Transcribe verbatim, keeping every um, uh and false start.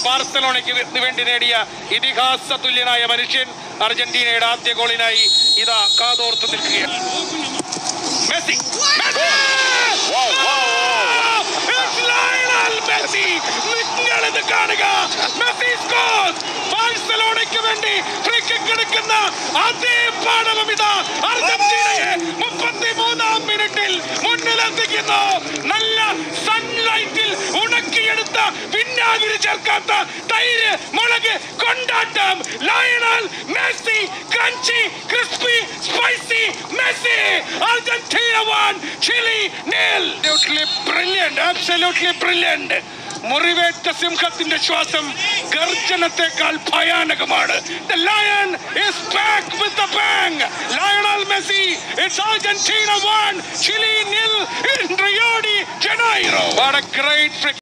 ബാർസലോണയ്ക്ക് വേണ്ടി നേടിയ ഇതിഹാസ തുല്യനായ മനുഷ്യൻ അർജന്റീനയുടെ ആദ്യ ഗോളിനായി ഇതാ കാതോർത്ത് നിൽക്കുകയാണ്. മെസ്സി നിങ്ങളിത് കാണുക. Messi scores. ബാഴ്സലോണയ്ക്ക് വേണ്ടി ഫ്രീ കിക്ക് എടുക്കുന്ന അതേ പാടവം ഇതാ അർജന്റീനയെ മുപ്പത്തി മൂന്നാം മിനിറ്റിൽ മുന്നിലെത്തിക്കുന്നു. നല്ല സൺലൈറ്റിൽ ഉണക്കിയെടുത്ത വിനാഗിരി ചേർക്കാത്ത തൈര് മുളക് കൊണ്ടാട്ടം. Lionel Messi. Crunchy crispy spicy Messi. Argentina one, Chile nil. Absolutely brilliant, absolutely brilliant. മുറിവേറ്റ സിംഹത്തിന്റെ ശ്വാസം ഗർജനത്തെക്കാൾ ഭയാനകമാണ്. The lion is back with the bang. Lionel Messi. It's Argentina one, Chile nil in Rio de Janeiro. What a great